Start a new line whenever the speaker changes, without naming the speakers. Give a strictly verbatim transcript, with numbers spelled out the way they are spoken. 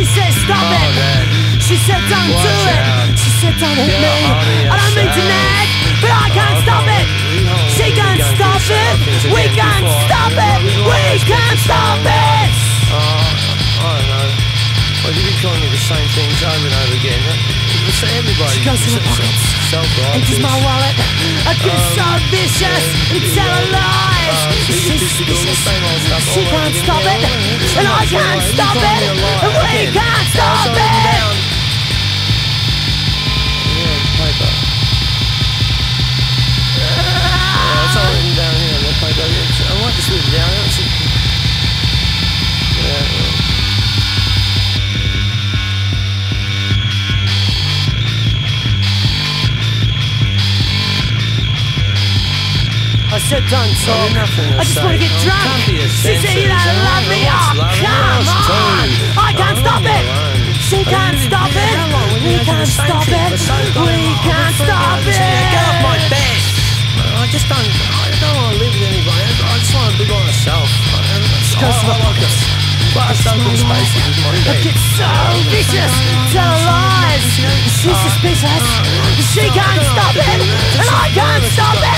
said stop
Oh,
it.
Dad.
She said don't
Watch
do it.
out.
She said don't hit
Get
me.
on
I don't mean to
yourself.
nag, but I can't
Oh,
stop
come
it.
on. Hold on.
She
We're
can't
going
stop
through
it.
things
We
again
can't
before.
stop
We-
it.
we
We
always get
can't
the
stop
song.
it.
Oh, I don't know. Well, you've been telling me the same things over and over again. It's everybody.
She goes in her pockets, empties my wallet. I get
Um,
so vicious and tell her lies.
Uh,
She's suspicious. She
all
can't
over
stop
again.
it,
Yeah, well,
and I
it's
can't
alright.
stop
You
it,
told me a lie
and we
again.
can't stop
So
it.
written down. Yeah, paper. Yeah, it's all written down here on the paper. I want this written down. It's, yeah, well.
I said don't talk,
nothing to
I just
say.
want to get
Oh,
drunk.
come to your
She said you
senses.
don't
Oh,
love me,
what's
oh
love?
come
Yours
on.
too.
I can't
Oh,
stop
leave
it.
me alone.
She
But
can't
you-
stop
you-
it.
how long? When you
We
have to do
can't
the same
stop
thing
it.
for so long?
We
Oh,
can't
I'm
stop
afraid to
it.
Get off my bed. I just don't. I don't want to live with anybody. I just want to be by myself. She
goes to my pockets.
Vast open spaces with my
I
bed.
get so vicious, tell her lies. She's suspicious. She can't stop it, and I can't stop it.